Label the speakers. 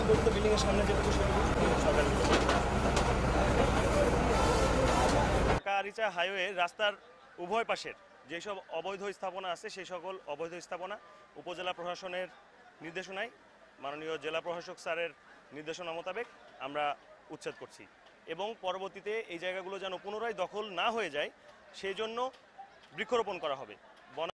Speaker 1: পরিচিত বিল্ডিংয়ের সামনে যেটুকু সরকারি ঢাকা-আরিচা হাইওয়ে রাস্তার উভয় পাশের যেসব অবৈধ স্থাপনা আছে সেই সকল অবৈধ স্থাপনা উপজেলা প্রশাসনের নির্দেশনায় মাননীয় জেলা প্রশাসক স্যারের নির্দেশনা মোতাবেক আমরা উচ্ছেদ করছি এবং পরবর্তীতে এই জায়গাগুলো যেন পুনরায় দখল না হয়ে যায় সেই জন্য বৃক্ষরোপণ করা হবে।